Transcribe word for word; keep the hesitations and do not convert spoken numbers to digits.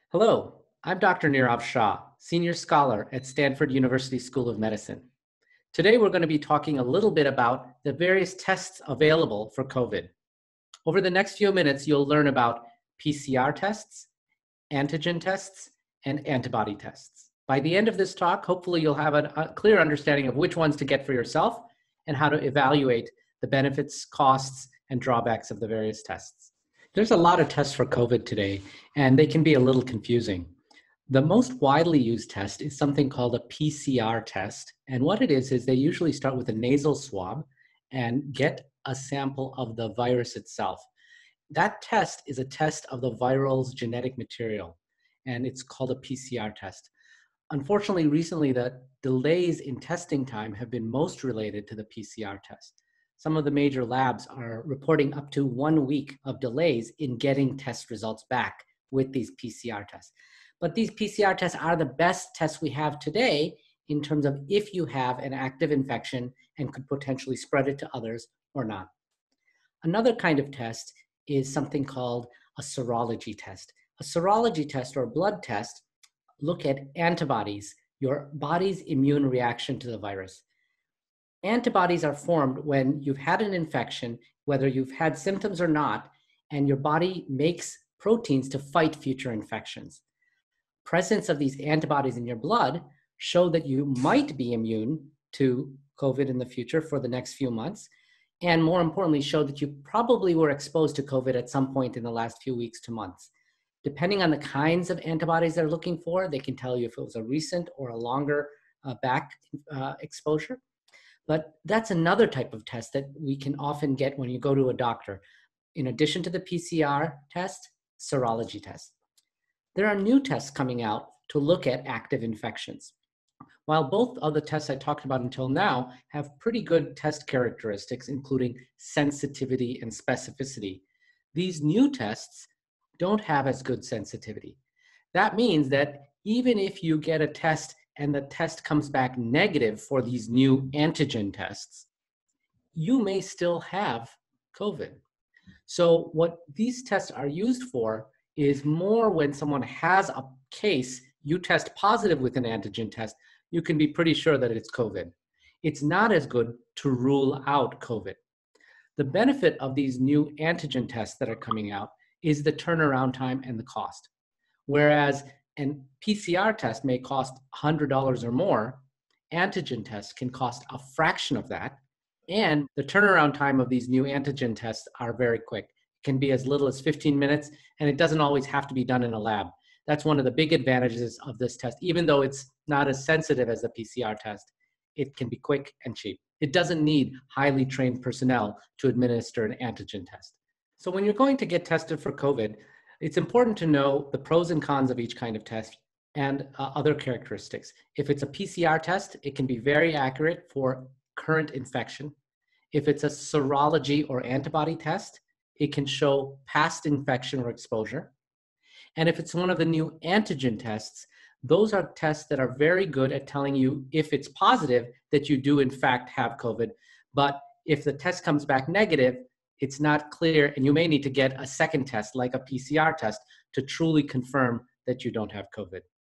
Hello, I'm Doctor Nirav Shah, Senior Scholar at Stanford University School of Medicine. Today we're going to be talking a little bit about the various tests available for COVID. Over the next few minutes, you'll learn about P C R tests, antigen tests, and antibody tests. By the end of this talk, hopefully you'll have a, a clear understanding of which ones to get for yourself and how to evaluate the benefits, costs, and drawbacks of the various tests. There's a lot of tests for COVID today, and they can be a little confusing. The most widely used test is something called a P C R test. And what it is, is they usually start with a nasal swab and get a sample of the virus itself. That test is a test of the viral's genetic material, and it's called a P C R test. Unfortunately, recently, the delays in testing time have been most related to the P C R test. Some of the major labs are reporting up to one week of delays in getting test results back with these P C R tests. But these P C R tests are the best tests we have today in terms of if you have an active infection and could potentially spread it to others or not. Another kind of test is something called a serology test. A serology test or a blood test look at antibodies, your body's immune reaction to the virus. Antibodies are formed when you've had an infection, whether you've had symptoms or not, and your body makes proteins to fight future infections. Presence of these antibodies in your blood show that you might be immune to COVID in the future for the next few months, and more importantly, show that you probably were exposed to COVID at some point in the last few weeks to months. Depending on the kinds of antibodies they're looking for, they can tell you if it was a recent or a longer uh, back uh, exposure. But that's another type of test that we can often get when you go to a doctor. In addition to the P C R test, serology test. There are new tests coming out to look at active infections. While both of the tests I talked about until now have pretty good test characteristics, including sensitivity and specificity, these new tests don't have as good sensitivity. That means that even if you get a test and the test comes back negative for these new antigen tests, you may still have COVID. So what these tests are used for is more when someone has a case, you test positive with an antigen test, you can be pretty sure that it's COVID. It's not as good to rule out COVID. The benefit of these new antigen tests that are coming out is the turnaround time and the cost. Whereas an P C R test may cost one hundred dollars or more, antigen tests can cost a fraction of that, and the turnaround time of these new antigen tests are very quick. It can be as little as fifteen minutes, and it doesn't always have to be done in a lab. That's one of the big advantages of this test. Even though it's not as sensitive as the P C R test, it can be quick and cheap. It doesn't need highly trained personnel to administer an antigen test. So when you're going to get tested for COVID, it's important to know the pros and cons of each kind of test and uh, other characteristics. If it's a P C R test, it can be very accurate for current infection. If it's a serology or antibody test, it can show past infection or exposure. And if it's one of the new antigen tests, those are tests that are very good at telling you if it's positive that you do in fact have COVID. But if the test comes back negative, it's not clear, and you may need to get a second test like a P C R test to truly confirm that you don't have COVID.